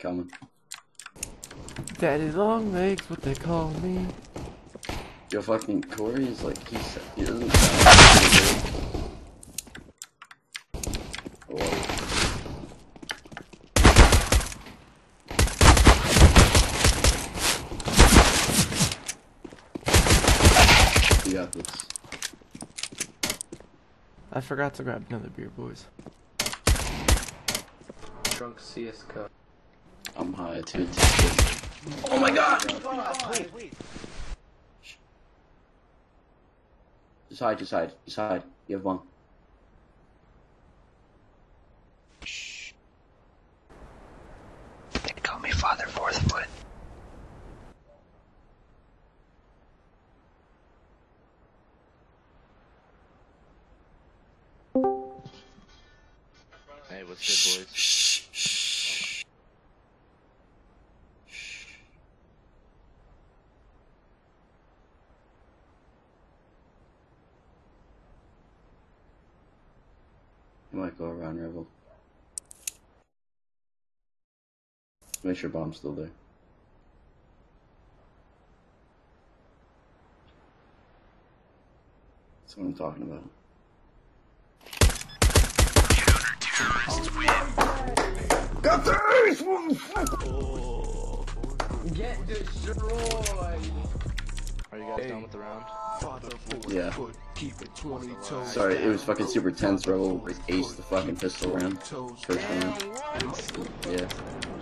Coming. Daddy long legs, what they call me. Yo, fucking Corey is like, he doesn't sound good. You got this. I forgot to grab another beer, boys. Drunk CS cup. I'm high too. Oh my god! Wait. Just hide. You have one. Shh. They call me Father Fourth Foot. Hey, what's good, boys? Shh. You might go around REvel. Make sure bomb's still there. That's what I'm talking about. Got the ace, motherfucker! Get destroyed! Are you guys done with the round? Yeah. Sorry, it was fucking super tense. REvel aced the fucking pistol round. First round. Yeah.